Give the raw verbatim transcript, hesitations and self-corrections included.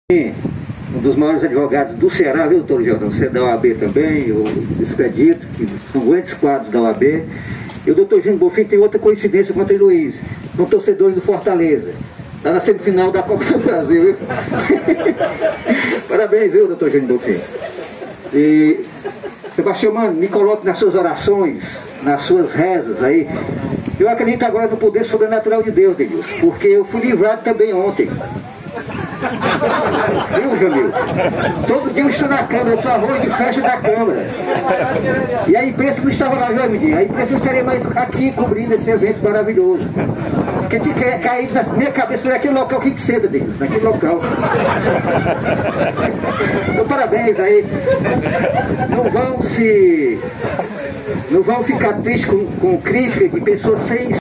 Um dos maiores advogados do Ceará, viu, doutor Jordão? Você é da O A B também, eu acredito que são grandes quadros da O A B. E o doutor Júnior Bonfim tem outra coincidência com o Antônio Luiz, são torcedores do Fortaleza. Está na semifinal da Copa do Brasil, viu? Parabéns, viu, doutor Júnior Bonfim? E, Sebastião, mano, me coloque nas suas orações, nas suas rezas aí. Eu acredito agora no poder sobrenatural de Deus, Deus, porque eu fui livrado também ontem. Viu, Jamil? Todo dia eu estou na Câmara, eu sou arroz de festa da Câmara. E a imprensa não estava lá, viu, menino? A imprensa não estaria mais aqui cobrindo esse evento maravilhoso. Porque tinha caído na minha cabeça naquele local que senta, Deus, naquele local. Então, parabéns aí. Não vão se... Não vão ficar tristes com, com crítica de pessoas sem